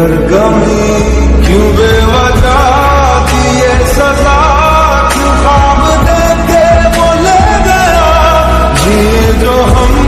सरगमी क्यों बेवजह दिए सजा, क्यों ख्वाब देके वो ले गया, जिए जो हम